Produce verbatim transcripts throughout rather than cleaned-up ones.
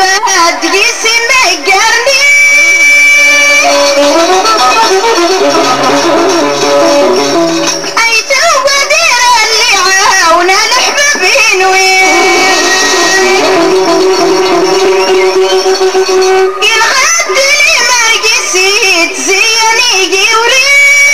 العباد قيسي مقرني ايتو قدير اللي عاونا الحبابين وين الغد لي مرقسيت زيني قوري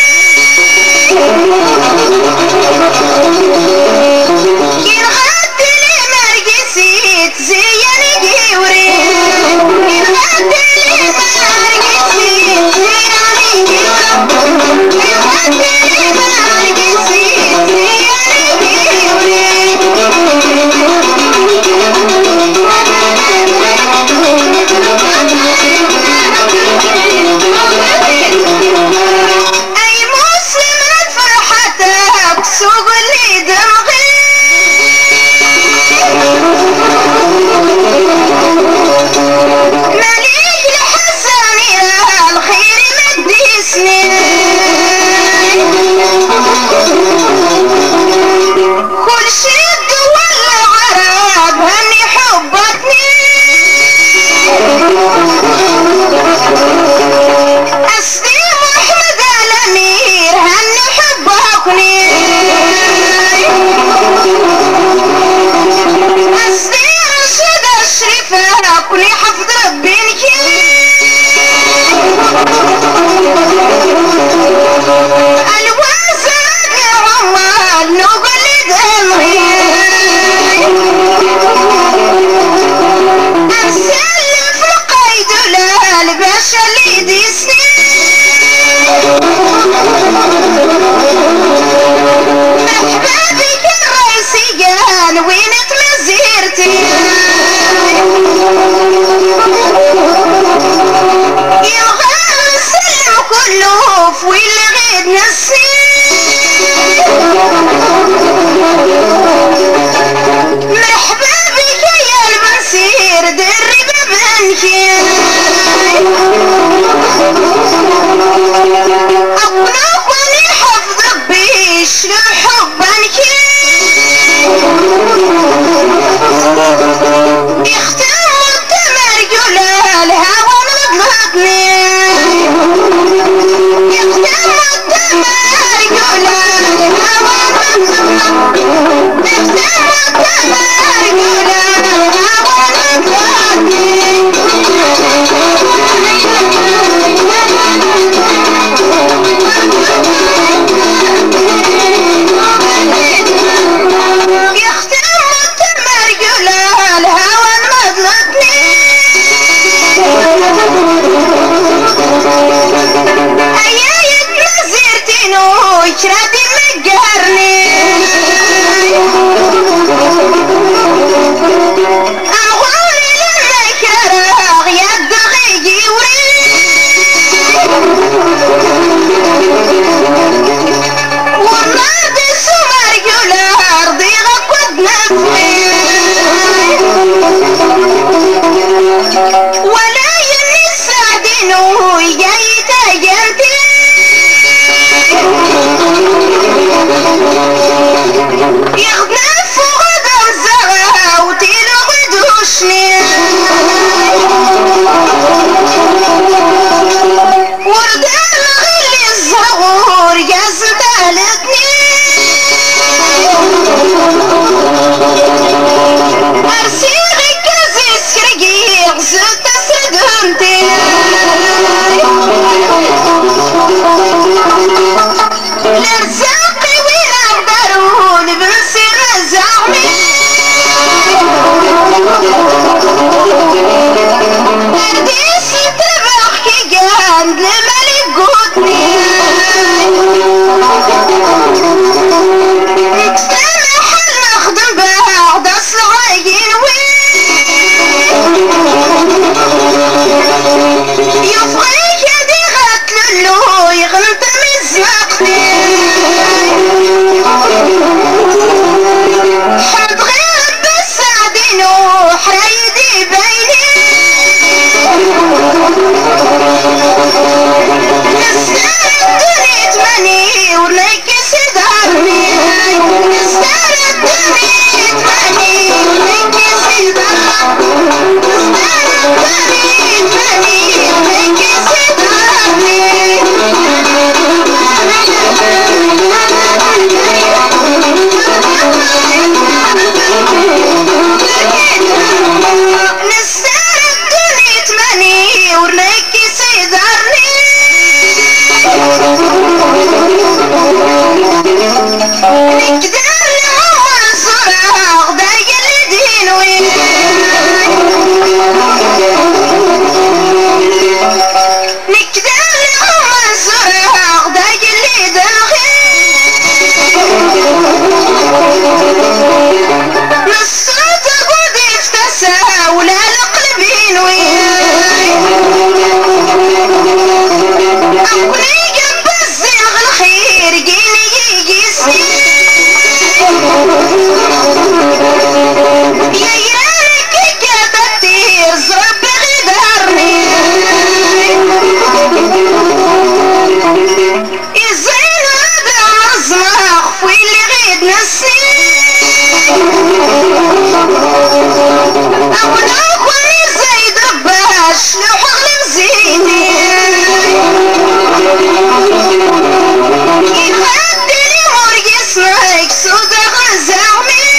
الغد لي مرقسيت زيني قوري الغد لي مرقسيت زيني قوري الغد لي مرقسيت زيني اي مسلم فرحتك سوق اللي دمغي مليك الحسن الخير مدي سنين كل شد والعرب هني حبتني أسدي محمد الأمير هني حبكني أسدي رشد الشريف كوني حفظ بينك الوزن عمال نقول دمي أسلف القيد للباشا اللي ديسني مرحبا بك الرئيسيان وين تمزيرتي يا غير السلم كله في الغيد نسي مرحبا بك يا المسير دري ببنكي أقنق وني حفظ بيش لحبنكي يختم التمر جلال الهوى مضغطني يختم التمر جلال الهوى مضغطني يختم التمر جلال الهوى مضغطني يختم التمر جلال الهوى مضغطني ايايا تنزرتين وشرادي مقهرني اغولي للمكرغ يد غيجي وري والنار دي سمر جلال ضيغة قد نفغي ولا يني السعدين ويجاي تاجنتي يغنى فوق غدم زغا وتيلو غدوشني وردان غلي الزغور يا زبالتني أرسيغي كازي سكرقيق زلت سدمتي لرزاقي وين أقدرون بنصير زعمي أرديس تبخ كي قاند لملك قوتني نتسامح نخدم بعض الصعايين وين يفغي يدي غتللو يغنطم الزقني حد غير بالسعدين وحرايدي بيني أقولي جبز الخير جيني يجي سنين يا يالك كتبتير زرب غدرني الزين هذا مزمخ واللي غيد نسين أقول أخواني زي دباش لحق مزيدي يخدني مرقص نايك سودا غزعمي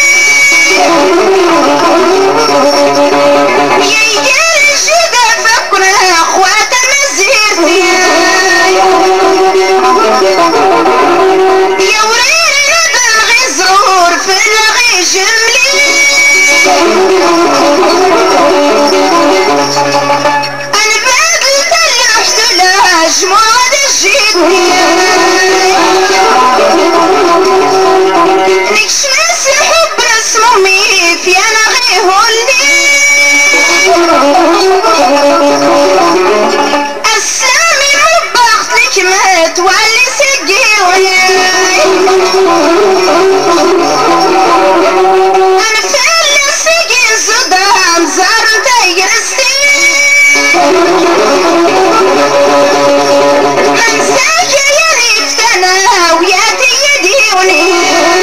يا يجري جدا فكنا اخوات مزيرتي يا وريني ندى الغزور في الغي جملي انا بدلت الاحتلاج ما عاد جيتني نكش ناس الحب اسمه ميف يا نغي هولني السامي مباخت لك مات واللي سقيوني انا فعلا سقين صدام زار تيرستي منساك يا نفتنا ويا تيديوني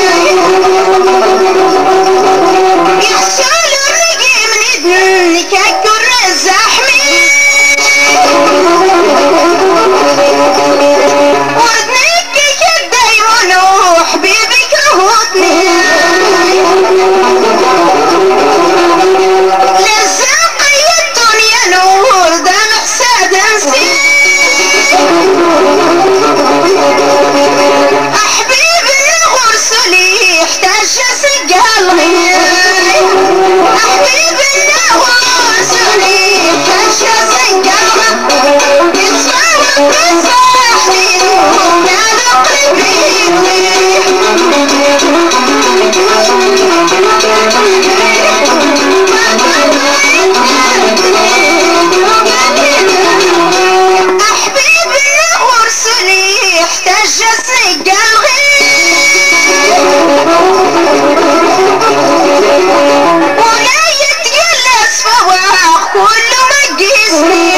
يخسر الرقي من دنك اكر الزحمي وردنك كدا يمنو حبيبك رهوتني لزقي الدنيا نور دمع ساد نسيت احبيبي الغرسلي يحتاج سقالي احبيبي الغرسلي يحتاج سقالي يصور بصاحتي يا قلبي احبيبي الغرسلي يحتاج سقالي ولا يتجلس فواق كله مجيسني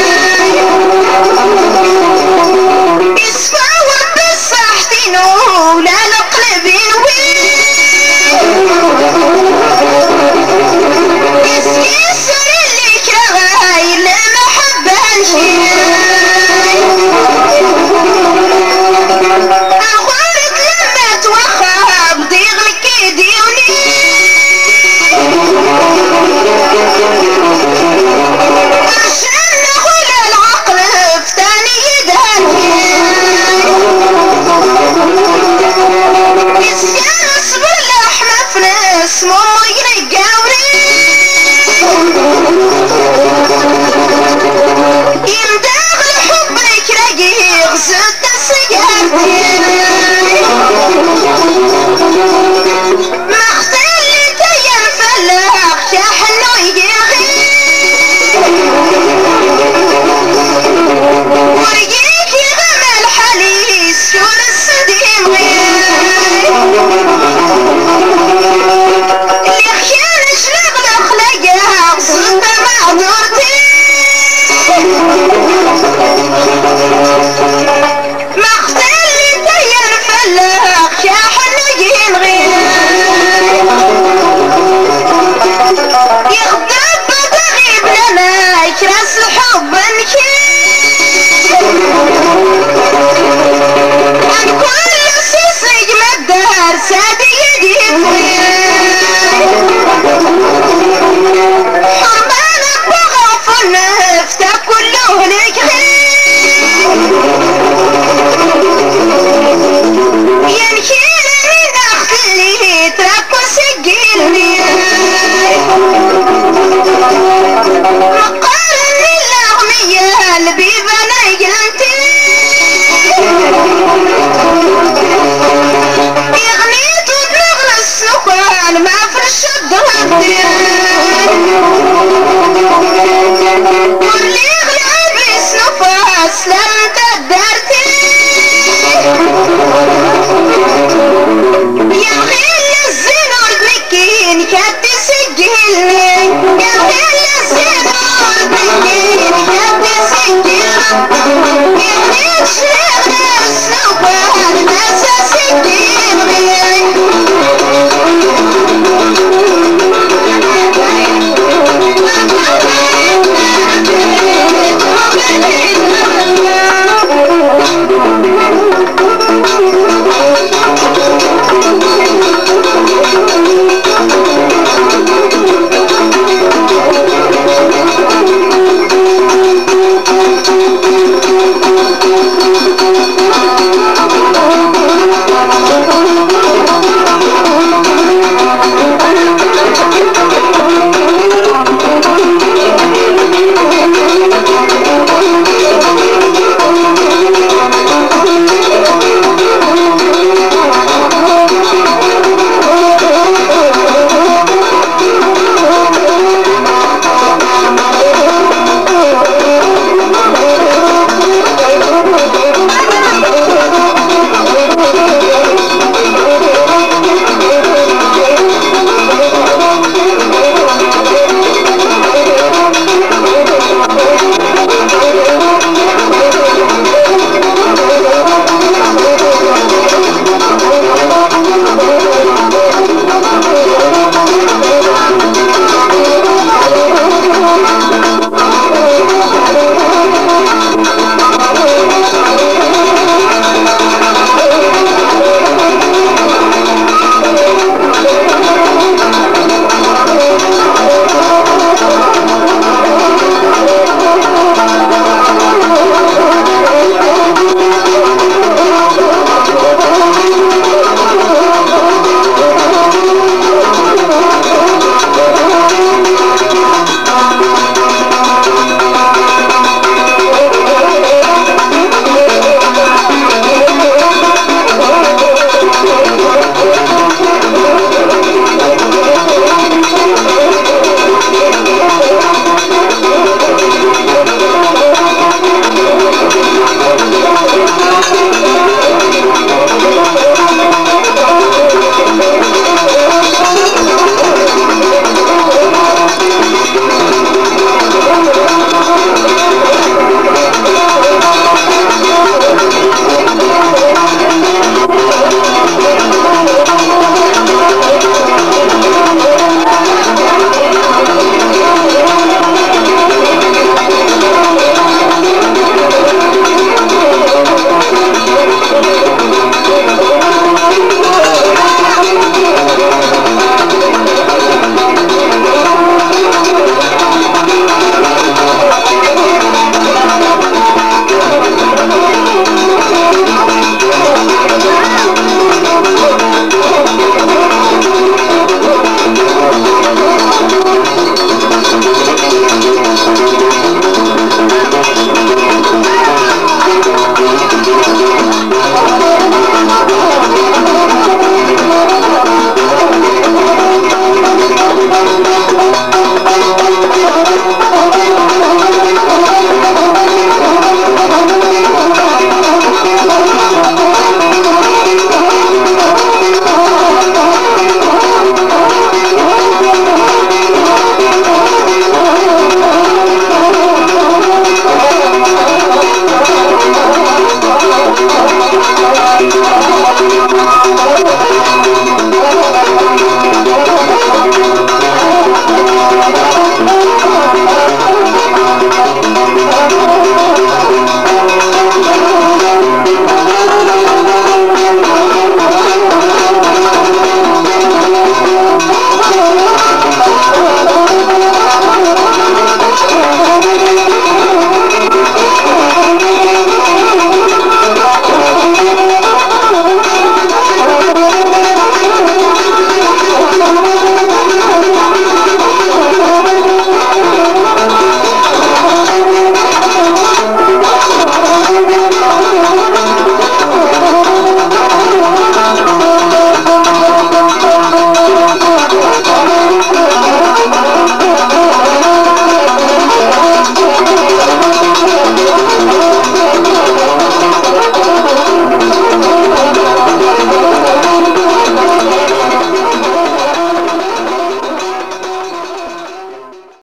يسفاوض بالصحتين ولا القلبين وين يسكسر اللي كغاي لما حبانشي اغورت لما توخب ضيغلك يديوني عشان نقول العقل فتاني يدهني يسكن اصبر لحمة في ناس مو ينقاوني يمداغ الحب لك رقيق زدت سيارتي ما اختلت يا الفلاح يا حلو يغي ورقيك يغمى الحليس شون السديم اللي خيان شلغ الاخلاق صدت معذورتي ما اختلت يا الفلاح يا حلو يغي يغضب تغيب لنا يكرس الحب عن كل سيسج مدار سادي يديك حرمانك بغف النفتك كله لك ينكيل من اختلي ترك وسجلني مقارن للأغنية اللي بنا يقلنتي يغنيت وبنغل السكان ما